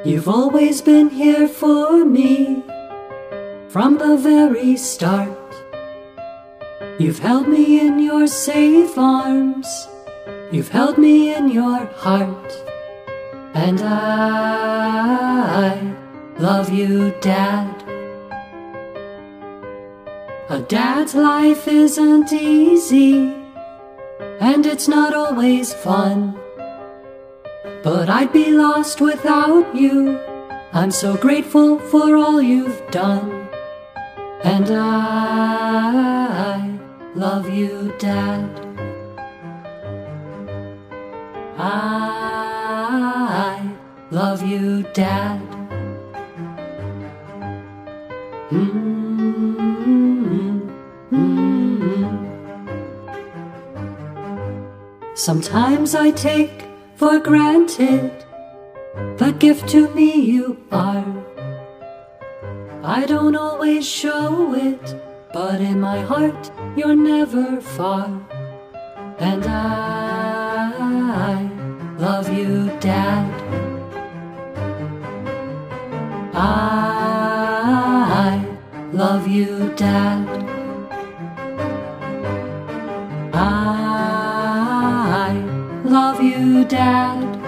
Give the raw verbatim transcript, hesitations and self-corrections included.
You've always been here for me, from the very start. You've held me in your safe arms, you've held me in your heart. And I love you, Dad. A dad's life isn't easy, and it's not always fun. But I'd be lost without you. I'm so grateful for all you've done. And I love you, Dad. I love you, Dad. Mm-hmm. Mm-hmm. Sometimes I take for granted the gift to me you are. I don't always show it, but in my heart you're never far. And I love you, Dad. I love you, Dad. I love you, Dad.